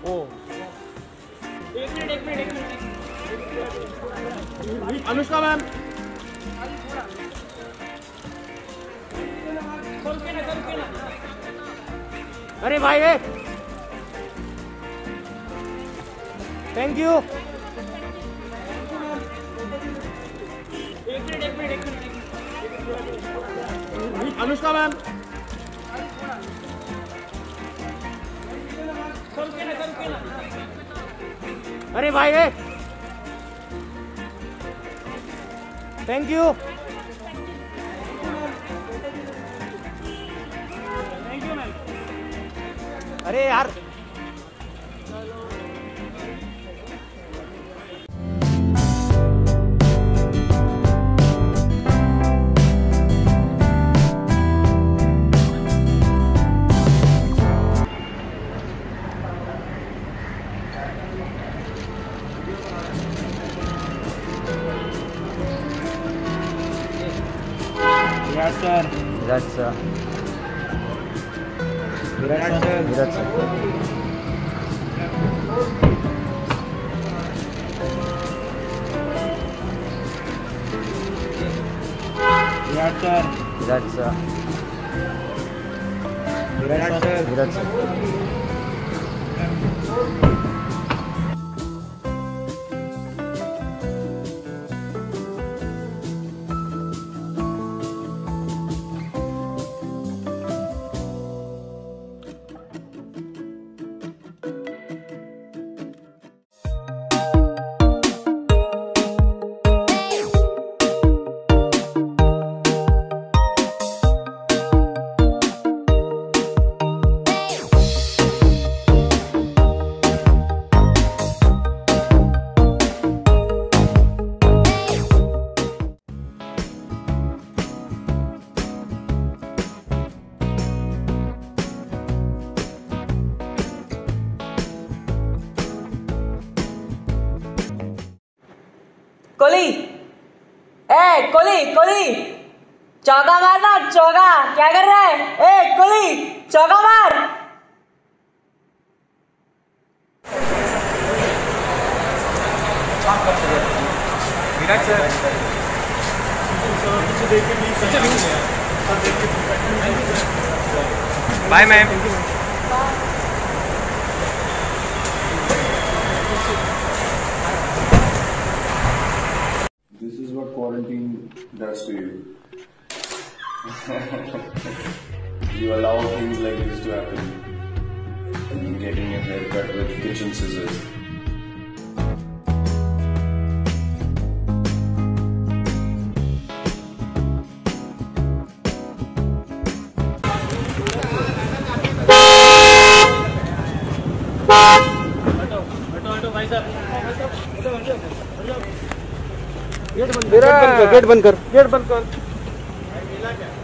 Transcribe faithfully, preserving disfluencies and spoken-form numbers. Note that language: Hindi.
ओ एक मिनट एक मिनट एक मिनट अनुष्का मैम अरे भाई है थैंक यू एक मिनट एक मिनट एक मिनट अनुष्का मैम अरे भाई है thank you thank you ma'am. अरे यार Virat sir Virat sir Virat sir Virat sir Virat sir Virat sir Virat sir Virat sir Kohli ए कोली कोली चौका मारना चौका क्या कर रहा है ए कोली चौका मार Virat sir bye ma'am This is what quarantine does to you. You allow things like this to happen. Getting your hair cut with kitchen scissors. Gate बंद कर गेट बंद कर गेट बंद कर